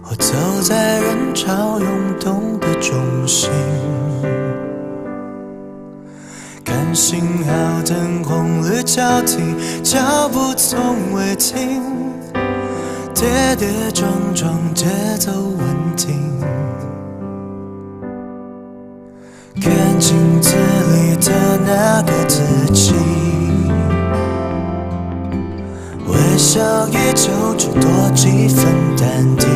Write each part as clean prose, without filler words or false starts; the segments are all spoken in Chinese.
我走在人潮涌动的中心，看信号灯红绿交替，脚步从未停，跌跌撞撞，节奏稳定。看镜子里的那个自己，微笑依旧，只多几分淡定。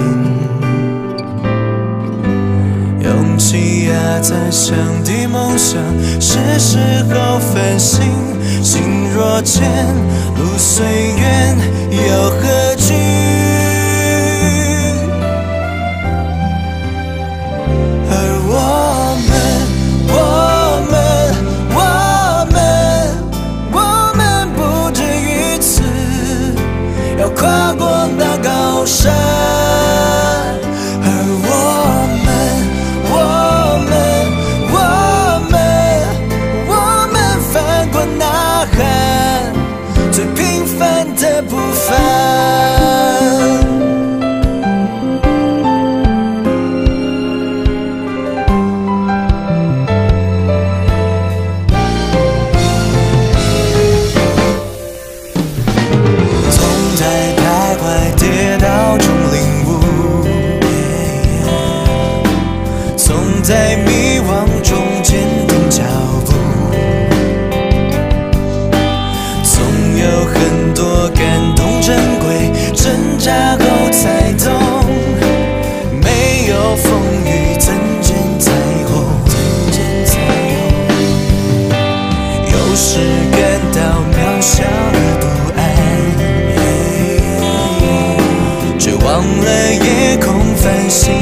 勇气压在箱底，梦想是时候分心。心若倦，路虽远，又何惧？跨过那高山，而我们翻过呐喊，最平凡的不凡。跌倒中领悟，总在迷惘中坚定脚步，总有很多感动珍贵，挣扎后才懂，没有风雨怎见彩虹？有时感到渺小而不安，忘了夜空繁星。